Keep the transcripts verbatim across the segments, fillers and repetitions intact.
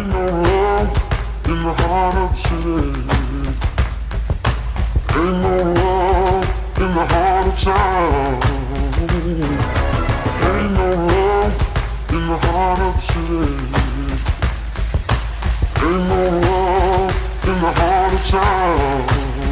Ain't no love in the heart of the city. Ain't no love in the heart of town. Ain't no love in the heart of the city. Ain't no love in the heart of town.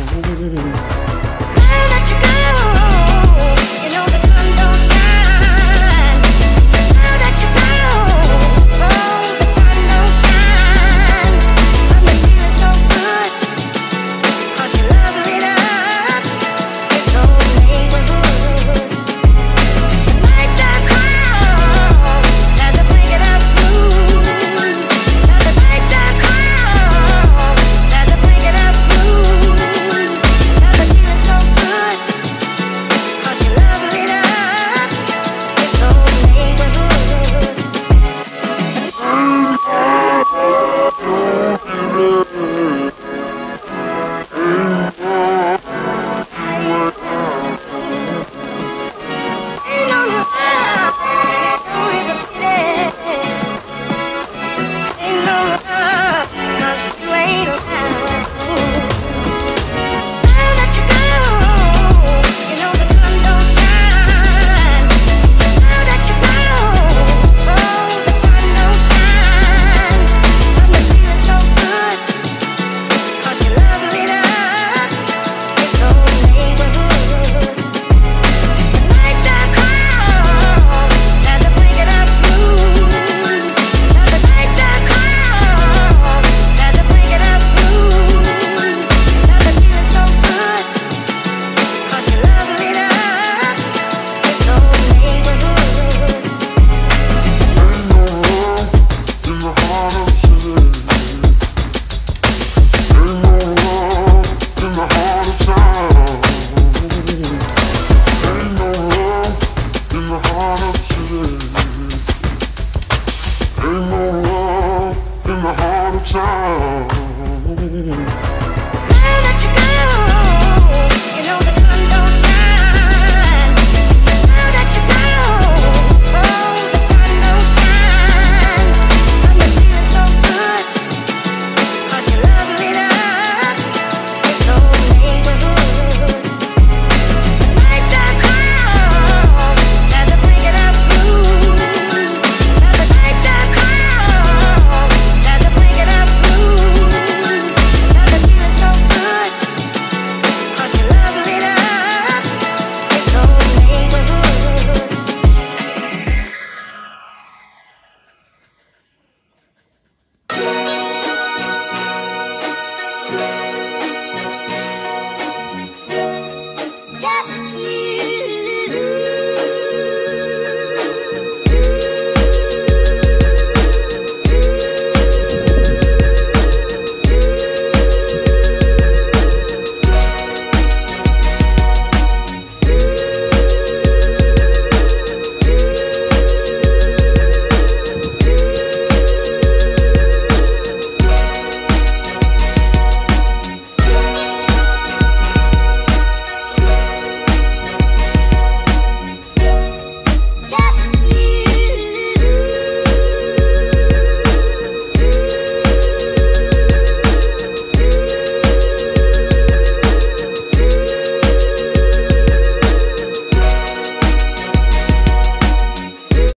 I'll let you go. You know the sun don't shine. I'll let you go. Oh, the sun don't shine. I miss you so good. 'Cause you love it up. This old neighborhood. The nights are cold as the bring it up blue. The nights are cold as the bring it up blue. Never feeling so good. 'Cause you love it up. This old neighborhood. Ain't no love, and it sure is a pity. Ain't no love, 'cause you ain't around. I'll let you go. You know the sun don't shine. I'll let you go. Oh, the sun don't shine. I miss you so good. 'Cause you love it up. This old neighborhood. The nights are cold as the bring it up blue. The nights are cold as the bring it up blue. Never feeling so good. 'Cause you love it up. This old neighborhood. Ain't no love in the heart of the city. Ain't no love in the heart of town. Ain't no love in the heart of the city. Ain't no love in the heart of town.